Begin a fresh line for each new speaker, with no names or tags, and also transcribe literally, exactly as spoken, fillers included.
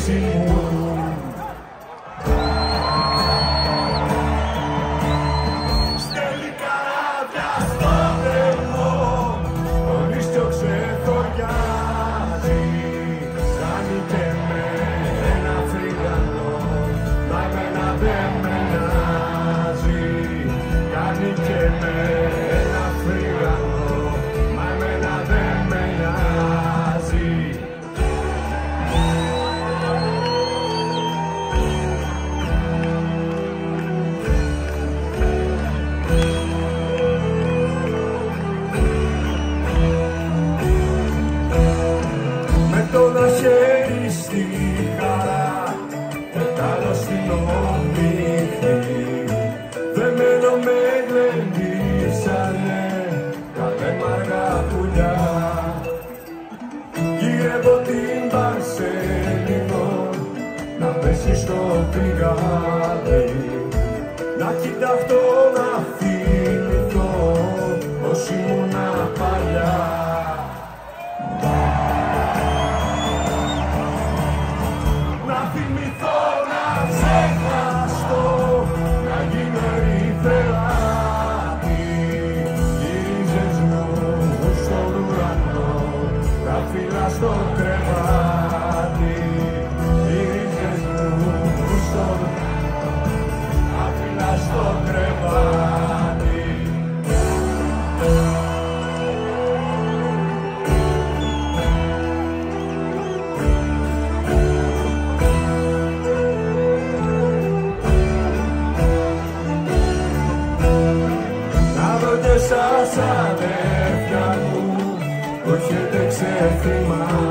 μέση μου. Στέλνει καράβια στο δρόμο, τον ίστιο ξεθοριάζει. Κάνει και με ένα φρυγανό, μα εμένα δεν με νοιάζει. Κάνει και με ένα φρυγανό, μα εμένα δεν με νοιάζει. Το να χέρι στη χαρά και τ' άλλο στην ομίχλη. Δεμένο με γλεντήσανε καλέ μαργά πουλιά. Γυρεύω την Παρσελίνο να πέσει στο πηγάδι, να κοιταχτώ να θυμηθώ πως ήμουνα παλιά. Θυμηθώ να ξεχαστώ, να γίνω ερυθράτη. Γύριζες μου στον ουρανό, τα φύλλα στο κρεβάτι. Γύριζες μου στον ουρανό, τα φύλλα στο κρεβάτι. Σας αδέρφια μου, που έχετε ξεφύμα.